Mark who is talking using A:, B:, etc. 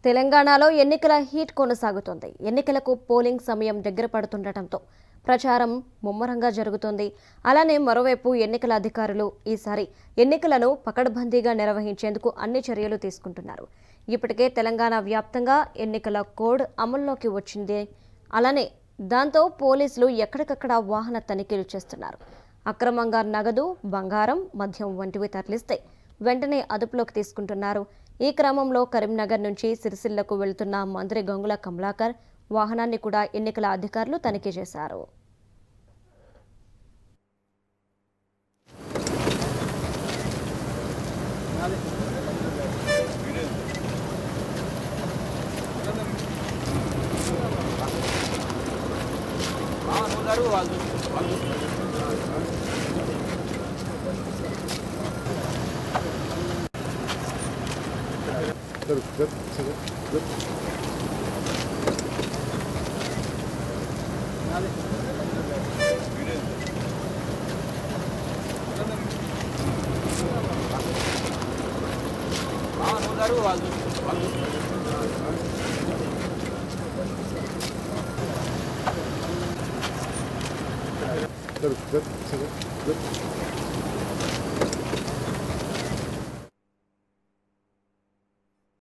A: తెలంగాణలో ఎన్నికల హీట్ కొనసాగుతోంది. ఎన్నికలకు పోలింగ్ సమయం దగ్గర పడుతుండటంతో ప్రచారం ముమ్మరంగా జరుగుతోంది. అలానే మరోవైపు ఎన్నికల అధికారులు ఈసారి ఎన్నికలను పకడ్బందీగా నిర్వహించేందుకు అన్ని చర్యలు తీసుకుంటున్నారు. ఇప్పటికే తెలంగాణ వ్యాప్తంగా ఎన్నికల కోడ్ అమల్లోకి వచ్చింది. అలానే దాంతో పోలీసులు ఎక్కడికక్కడ వాహన తనిఖీలు చేస్తున్నారు. అక్రమంగా నగదు, బంగారం, మద్యం వంటివి తరలిస్తే వెంటనే అదుపులోకి తీసుకుంటున్నారు. ఈ క్రమంలో కరీంనగర్ నుంచి సిరిసిల్లకు వెళ్తున్న మంత్రి గంగుల కమలాకర్ వాహనాన్ని కూడా ఎన్నికల అధికారులు తనిఖీ చేశారు.
B: Good.